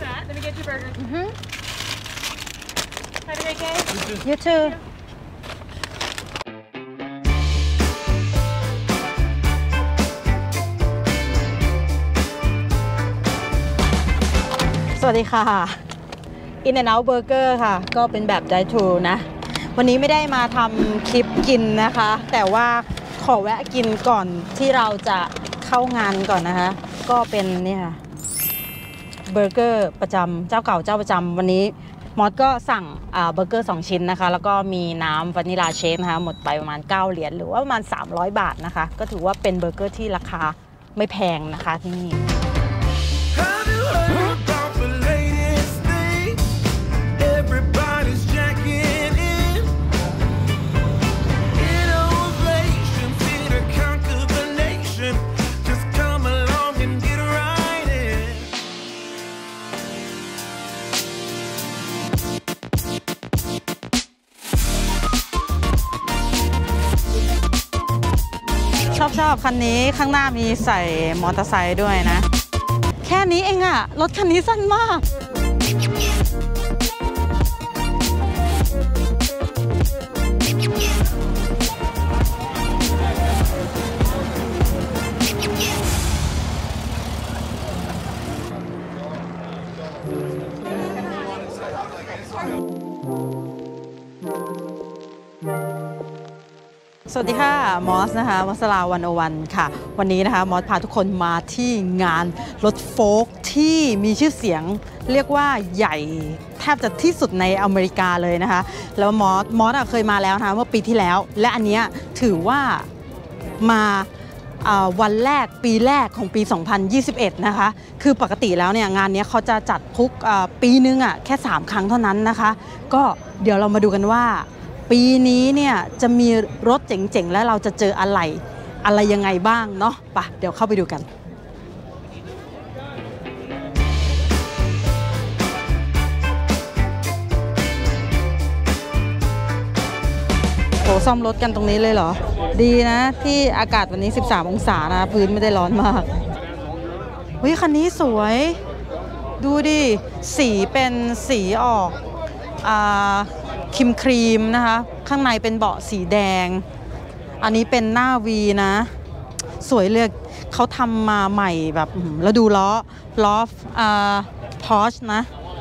Let me get your burger. Have a great day. You too. สวัสดีค่ะ In-N-Out Burger ค่ะก็เป็นแบบ Drive-Thru นะวันนี้ไม่ได้มาทำคลิปกินนะคะแต่ว่าขอแวะกินก่อนที่เราจะเข้างานก่อนนะคะก็เป็นเนี่ยเบอร์เกอร์ประจำเจ้าเก่าเจ้าประจำวันนี้มอสก็สั่งเบอร์เกอร์2ชิ้นนะคะแล้วก็มีน้ำวานิลาเชคนะคะหมดไปประมาณ9เหรียญหรือว่าประมาณ300 บาทนะคะก็ถือว่าเป็นเบอร์เกอร์ที่ราคาไม่แพงนะคะที่นี่ชอบคันนี้ข้างหน้ามีใส่มอเตอร์ไซค์ด้วยนะแค่นี้เองอะรถคันนี้สั้นมากสวัสดีค่ะมอสนะคะวัสรา101ค่ะวันนี้นะคะมอสพาทุกคนมาที่งานรถโฟล์คที่มีชื่อเสียงเรียกว่าใหญ่แทบจะที่สุดในอเมริกาเลยนะคะแล้วมอสเคยมาแล้วนะคะเมื่อปีที่แล้วและอันนี้ถือว่ามาวันแรกปีแรกของปี 2021 นะคะคือปกติแล้วเนี่ยงานนี้เขาจะจัดทุกปีนึงแค่3 ครั้งเท่านั้นนะคะก็เดี๋ยวเรามาดูกันว่าปีนี้เนี่ยจะมีรถเจ๋งๆและเราจะเจออะไรยังไงบ้างเนาะไปเดี๋ยวเข้าไปดูกันโหซ่อมรถกันตรงนี้เลยเหรอดีนะที่อากาศวันนี้13 องศานะพื้นไม่ได้ร้อนมากวิคันนี้สวยดูดิสีเป็นสีออกครีมนะคะข้างในเป็นเบาะสีแดงอันนี้เป็นหน้าวีนะสวยเลยเขาทำมาใหม่แบบแล้วดูล้อพอร์ชนะ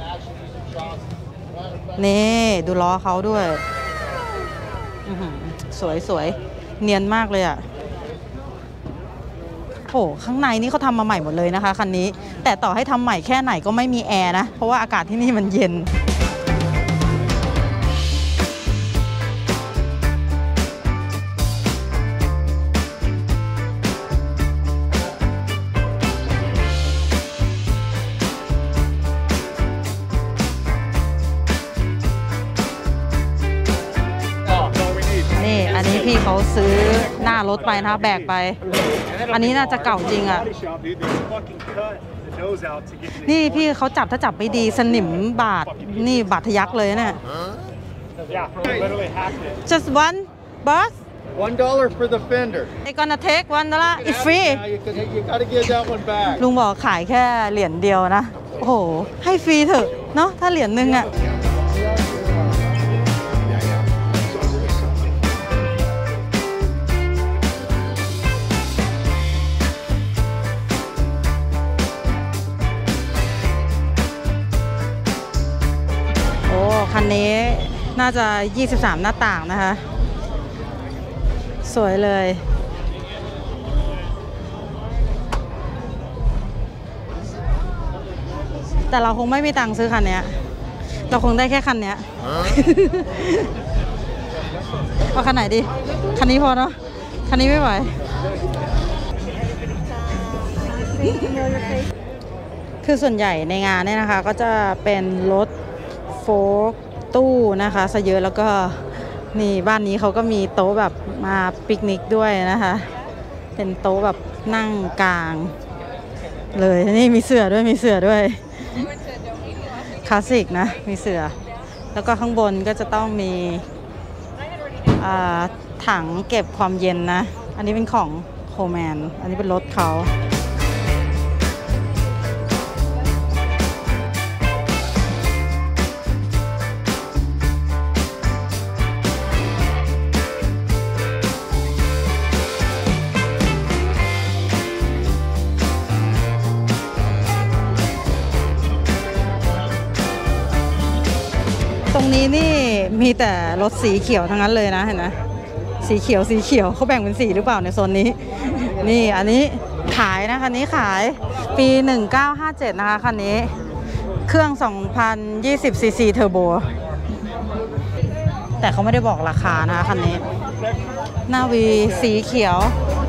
นี่ดูล้อเขาด้วยสวยเนียนมากเลยอ่ะโอ้ข้างในนี่เขาทำมาใหม่หมดเลยนะคะคันนี้แต่ต่อให้ทำใหม่แค่ไหนก็ไม่มีแอร์นะเพราะว่าอากาศที่นี่มันเย็นพี่เขาซื้อหน้ารถไปนะแบกไปอันนี้น่าจะเก่าจริงอ่ะนี่พี่เขาจับถ้าจับไม่ดีสนิมบาดนี่บาดทะยักเลยเนี่ย just one boss $1 for the fender they gonna take $1 it's free you gotta give that one back ลุงบอกขายแค่เหรียญเดียวนะโอ้โหให้ฟรีเถอะเนาะถ้าเหรียญนึงอ่ะคันนี้น่าจะ23 หน้าต่างนะคะสวยเลยแต่เราคงไม่มีตังค์ซื้อคันนี้เราคงได้แค่คันนี้เอาคันไหนดีคันนี้พอเนาะคันนี้ไม่ไหวคือส่วนใหญ่ในงานเนี่ยนะคะก็จะเป็นรถโฟล์คตู้นะคะซะเยอะแล้วก็นี่บ้านนี้เขาก็มีโต๊ะแบบมาปิกนิกด้วยนะคะเป็นโต๊ะแบบนั่งกลางเลยนี่มีเสื่อด้วยคลาสสิกนะมีเสื่อแล้วก็ข้างบนก็จะต้องมีถังเก็บความเย็นนะอันนี้เป็นของโคแมนอันนี้เป็นรถเขานี้นี่มีแต่รถสีเขียวทั้งนั้นเลยนะเห็นไหมสีเขียวเขาแบ่งเป็นสีหรือเปล่าในโซนนี้นี่อันนี้ขายนะคันนี้ขายปี 1957 นะคะคันนี้เครื่อง 2020 ซีซีเทอร์โบแต่เขาไม่ได้บอกราคานะคะคันนี้หน้าวีสีเขียว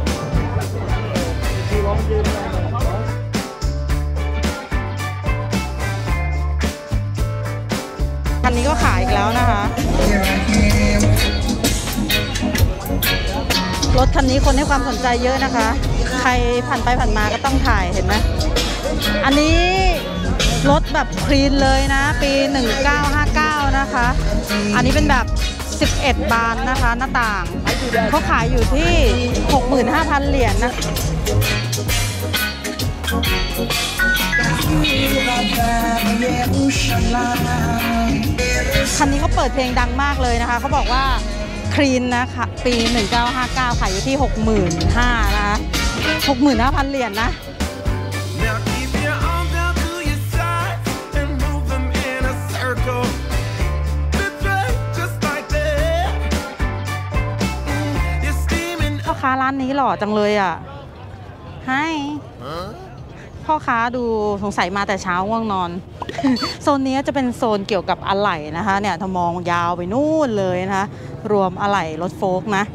คันนี้ก็ขายอีกแล้วนะคะรถคันนี้คนให้ความสนใจเยอะนะคะใครผ่านไปผ่านมาก็ต้องถ่ายเห็นไหมอันนี้รถแบบคลีนเลยนะปี 1959 นะคะอันนี้เป็นแบบ11 บานนะคะหน้าต่างเขาขายอยู่ที่ 65,000 เหรียญนะคันนี้เขาเปิดเพลงดังมากเลยนะคะเขาบอกว่าคลีนนะคะปี 1959 ขายอยู่ที่ 65,000 นะคะ 65,000 เหรียญนะพ่อค้าร้านนี้หล่อจังเลยอ่ะให้พ่อค้าดูสงสัยมาแต่เช้าง่วงนอน โซนนี้จะเป็นโซนเกี่ยวกับอะไหล่นะคะเนี่ยถ้ามองยาวไปนู่นเลยนะคะรวมอะไหล่รถโฟล์กนะ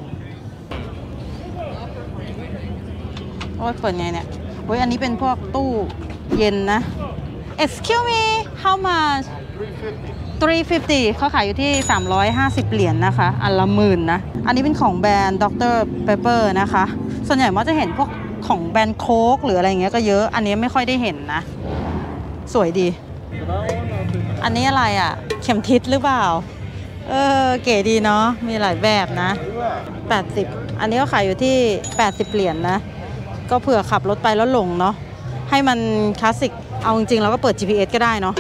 โอ้ยเปิดไงเนี่ยโอ้ยอันนี้เป็นพวกตู้เย็นนะ Excuse me how much 350เขาขายอยู่ที่350 เหรียญนะคะอันละ10,000นะอันนี้เป็นของแบรนด์ Dr. Pepper นะคะส่วนใหญ่มักจะเห็นพวกของแบรนด์โค้กหรืออะไรเงี้ยก็เยอะอันนี้ไม่ค่อยได้เห็นนะสวยดีอันนี้อะไรอ่ะเข็มทิศหรือเปล่าเก๋ดีเนาะมีหลายแบบนะ80อันนี้ก็ขายอยู่ที่80 เหรียญนะก็เผื่อขับรถไปแล้วหลงเนาะให้มันคลาสสิกเอาจริงๆเราก็เปิด GPS ก็ได้เนาะ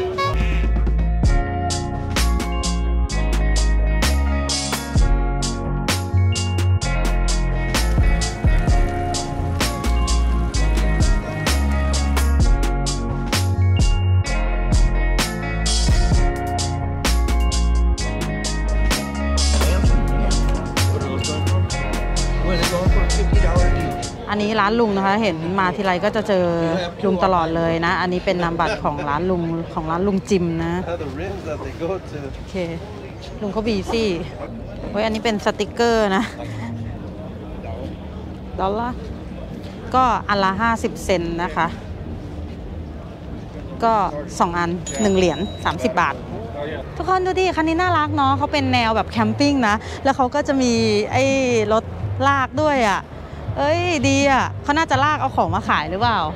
อันนี้ร้านลุงนะคะเห็นมาทีไรก็จะเจอลุงตลอดเลยนะอันนี้เป็นนามบัตรของร้านลุงจิมนะโอเคลุงเขาบีซี่เฮ้ยอันนี้เป็นสติกเกอร์นะดอลลาร์ก็อันละ50 เซนต์นะคะก็2อัน1 เหรียญ30 บาททุกคนดูดิคันนี้น่ารักเนาะเขาเป็นแนวแบบแคมปิ้งนะแล้วเขาก็จะมีไอ้รถลากด้วยอ่ะเอ้ยดีอ่ะเขาน่าจะลากเอาของมาขายหรือเปล่า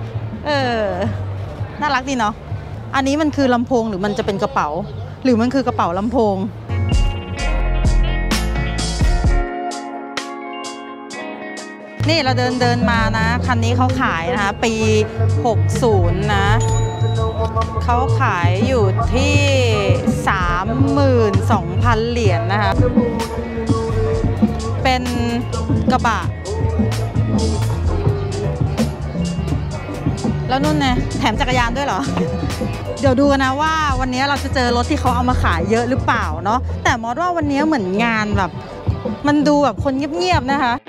น่ารักดีเนาะอันนี้มันคือลำโพงหรือมันจะเป็นกระเป๋าหรือมันคือกระเป๋าลำโพงนี่เราเดินมานะคันนี้เขาขายนะคะปี60นะเขาขายอยู่ที่ 32,000 เหรียญนะคะเป็นกระบะแล้วนู่นไงแถมจักรยานด้วยเหรอ เดี๋ยวดูกันนะว่าวันนี้เราจะเจอรถที่เขาเอามาขายเยอะหรือเปล่าเนาะแต่มอสว่าวันนี้เหมือนงานแบบมันดูแบบคนเงียบๆนะคะ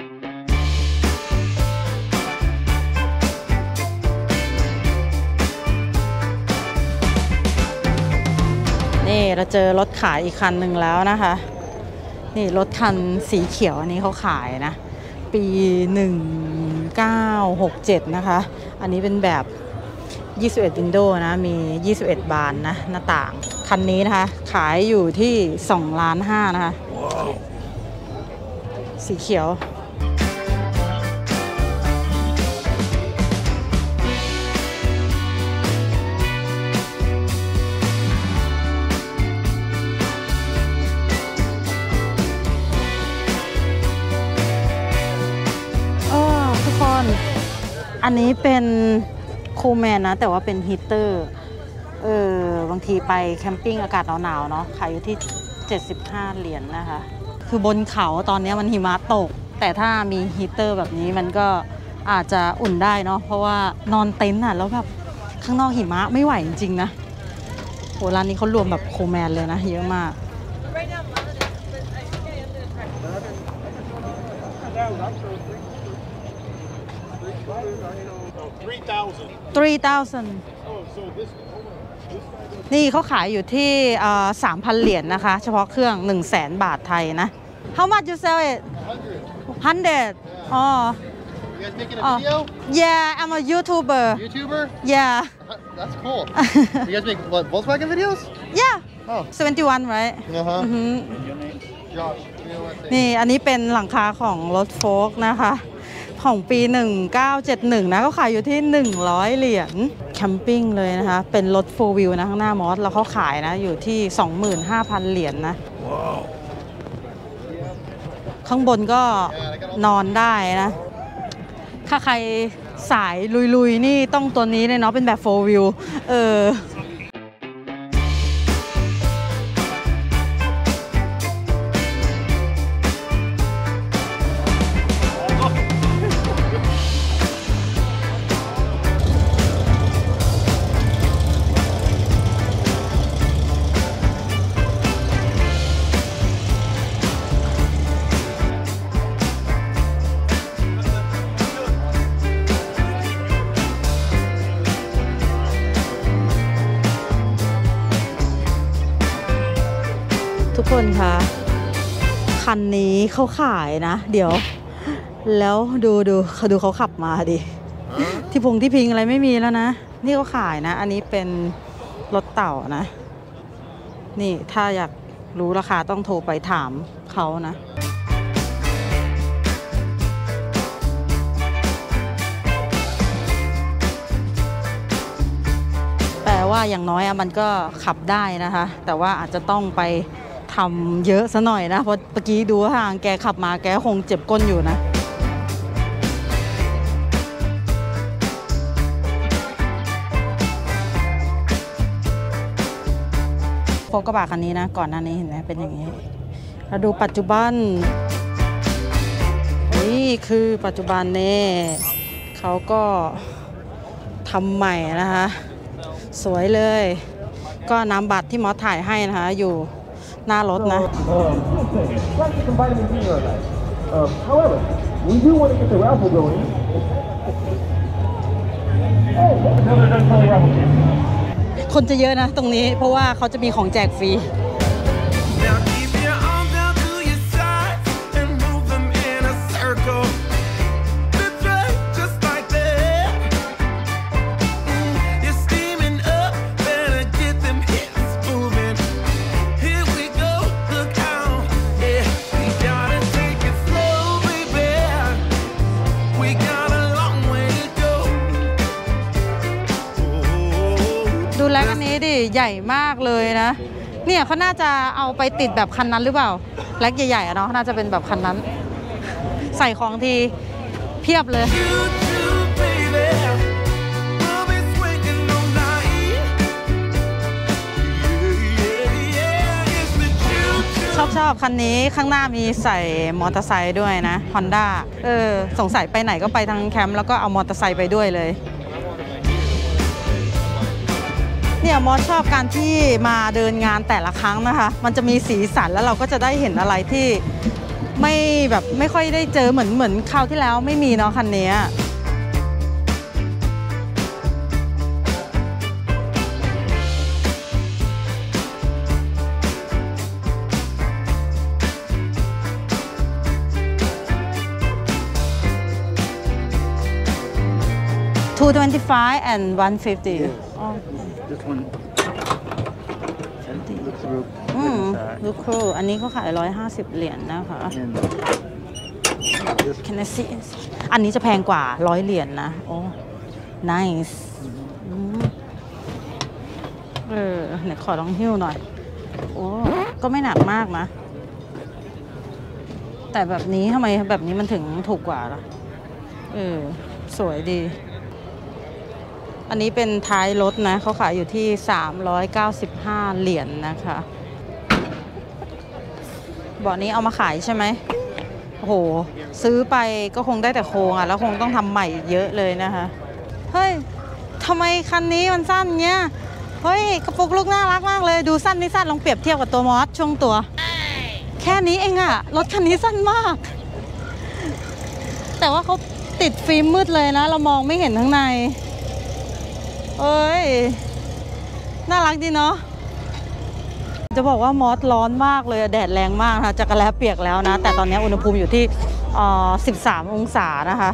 นี่เราเจอรถขายอีกคันหนึ่งแล้วนะคะนี่รถคันสีเขียวอันนี้เขาขายนะปี 1967 นะคะอันนี้เป็นแบบ21 วินโดว์นะมี21 บานนะหน้าต่างคันนี้นะคะขายอยู่ที่2.5 ล้านนะคะ wow. สีเขียวอันนี้เป็นคูลแมนนะแต่ว่าเป็นฮีตเตอร์บางทีไปแคมปิ้งอากาศหนาวๆเนาะขายอยู่ที่75 เหรียญนะคะคือบนเขาตอนนี้มันหิมะตกแต่ถ้ามีฮีตเตอร์แบบนี้มันก็อาจจะอุ่นได้เนาะเพราะว่านอนเต็นท์อ่ะแล้วแบบข้างนอกหิมะไม่ไหวจริงๆนะหร้านนี้เขารวมแบบโคแมนเลยนะเยอะมาก 3,000 นี่เขาขายอยู่ที่ 3,000 เหรียญนะคะเฉพาะเครื่อง 100,000 บาทไทยนะ How much you sell it 100 อ๋อ You guys making a video? Yeah I'm a YouTuber YouTuber? Yeah That's cool. You guys make what, Volkswagen videos? Yeah Oh. 71 right Uh-huh. Josh, Josh. นี่อันนี้เป็นหลังคาของรถโฟล์กนะคะของปี 1971 นะก็ขายอยู่ที่ 100 เหรียญแคมปิ้งเลยนะคะเป็นรถ4 wheel นะข้างหน้ามอสแล้วเขาขายนะอยู่ที่ 25,000 เหรียญนะ ข้างบนก็นอนได้นะถ้าใครสายลุยๆนี่ต้องตัวนี้เลยเนาะเป็นแบบ4 wheel ทุกคนคะคันนี้เขาขายนะเดี๋ยวแล้วดูเขาขับมาดิที่พิงอะไรไม่มีแล้วนะนี่เขาขายนะอันนี้เป็นรถเต่านะนี่ถ้าอยากรู้ราคาต้องโทรไปถามเขานะแปลว่าอย่างน้อยมันก็ขับได้นะคะแต่ว่าอาจจะต้องไปทำเยอะซะหน่อยนะเพราะเมื่อกี้ดูทางแกขับมาแกคงเจ็บก้นอยู่นะโฟล์กกระบะคันนี้นะก่อนหน้านี้เห็นไหมเป็นอย่างนี้เราดูปัจจุบันนี่คือปัจจุบันนี่เขาก็ทำใหม่นะคะสวยเลยก็นำบัตรที่มอสถ่ายให้นะคะอยู่หน้ารถนะ However, we do want to get the raffle going. Oh, another unplanned raffle. คนจะเยอะนะตรงนี้เพราะว่าเขาจะมีของแจกฟรี Now keep your arms down to your sides and move them in a circle. That's right, just like that. You're steaming up, better get them hips moving. Here we go, look out. Yeah, we gotta take it slow, baby. We got a long way to go. ดูแลอันนี้ดิใหญ่มากเลยนะเนี่ยเขาน่าจะเอาไปติดแบบคันนั้นหรือเปล่าแล็กใหญ่ๆอะเนาะน่าจะเป็นแบบคันนั้นใส่ของทีเพียบเลย You too, baby. We'll be swinging all night. Yeah, yeah, it's the choo-choo. ชอบคันนี้ข้างหน้ามีใส่มอเตอร์ไซค์ด้วยนะ Honda สงสัยไปไหนก็ไปทางแคมป์แล้วก็เอามอเตอร์ไซค์ไปด้วยเลยเนี่ยมอสชอบการที่มาเดินงานแต่ละครั้งนะคะมันจะมีสีสันแล้วเราก็จะได้เห็นอะไรที่ไม่ค่อยได้เจอเหมือนคราวที่แล้วไม่มีเนาะคันนี้225 and 150 oh. This one. Look through. ลูกครูอันนี้เขาขาย150 เหรียญนะคะ And this. Can I see อันนี้จะแพงกว่า100 เหรียญนะโอ้ nice เนี่ยขอลองหิ้วหน่อยโอ้ก็ไม่หนักมากนะแต่แบบนี้ทำไมแบบนี้มันถึงถูกกว่าล่ะสวยดีอันนี้เป็นท้ายรถนะเขาขายอยู่ที่395 เหรียญนะคะเบาะนี้เอามาขายใช่ไหมโอ้โหซื้อไปก็คงได้แต่โครงอ่ะแล้วคงต้องทำใหม่เยอะเลยนะคะเฮ้ยทำไมคันนี้มันสั้นเงี้ยเฮ้ยกระปุกลูกน่ารักมากเลยดูสั้นนี่สั้นลองเปรียบเทียบกับตัวมอสช่วงตัวแค่นี้เองอะรถคันนี้สั้นมากแต่ว่าเขาติดฟิล์มมืดเลยนะเรามองไม่เห็นข้างในเอ้ยน่ารักดีเนาะจะบอกว่ามอสร้อนมากเลยแดดแรงมากนะจักรแลเปียกแล้วนะแต่ตอนนี้อุณหภูมิอยู่ที่13 องศานะคะ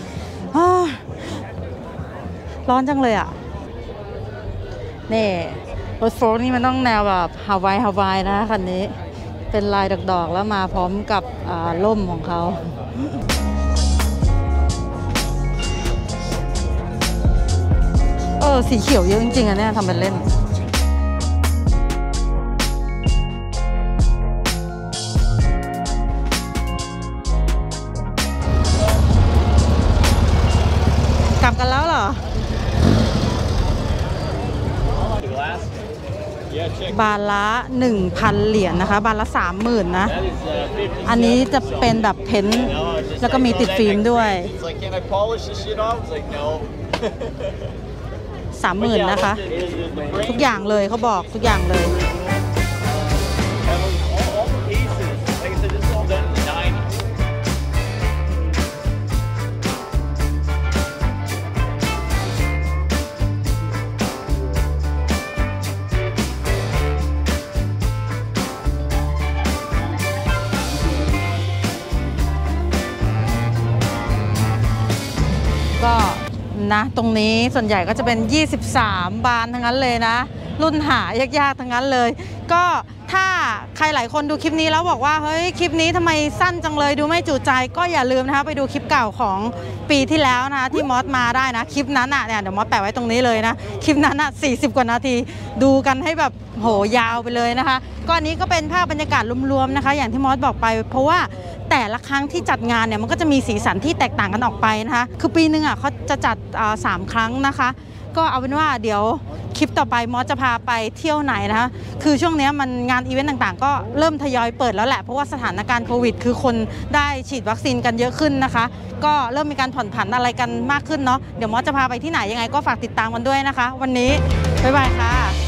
ร้อนจังเลยอ่ะนี่รถโฟล์กนี่มันต้องแนวแบบฮาวายนะคันนี้เป็นลายดอกๆแล้วมาพร้อมกับร่มของเขาสีเขียวเยอะจริงๆอะเนี่ยทำเป็นเล่นกลับกันแล้วเหรอบาทละ 1,000 เหรียญนะคะบาทละ 30,000 นะอันนี้จะเป็นแบบเพ้นท์แล้วก็มีติดฟิล์มด้วย 30,000 นะคะทุกอย่างเลยเขาบอกทุกอย่างเลยก็นะตรงนี้ส่วนใหญ่ก็จะเป็น23 บานทั้งนั้นเลยนะรุ่นหายากๆทั้งนั้นเลยก็ถ้าใครหลายคนดูคลิปนี้แล้วบอกว่าเฮ้ยคลิปนี้ทำไมสั้นจังเลยดูไม่จุใจก็อย่าลืมนะคะไปดูคลิปเก่าของปีที่แล้วนะที่มอสมาได้นะคลิปนั้นอ่ะเนี่ยเดี๋ยวมอสแปะไว้ตรงนี้เลยนะคลิปนั้นอ่ะ40 กว่านาทีดูกันให้แบบโหยาวไปเลยนะคะก็อันนี้ก็เป็นภาพบรรยากาศรวมๆนะคะอย่างที่มอสบอกไปเพราะว่าแต่ละครั้งที่จัดงานเนี่ยมันก็จะมีสีสันที่แตกต่างกันออกไปนะคะคือปีนึงอ่ะเขาจะจัด3 ครั้งนะคะก็เอาเป็นว่าเดี๋ยวคลิปต่อไปมอสจะพาไปเที่ยวไหนนะคะคือช่วงนี้มันงานอีเวนต์ต่างๆก็เริ่มทยอยเปิดแล้วแหละเพราะว่าสถานการณ์โควิดคือคนได้ฉีดวัคซีนกันเยอะขึ้นนะคะก็เริ่มมีการผ่อนผันอะไรกันมากขึ้นเนาะเดี๋ยวมอสจะพาไปที่ไหนยังไงก็ฝากติดตามกันด้วยนะคะวันนี้บ๊ายบายค่ะ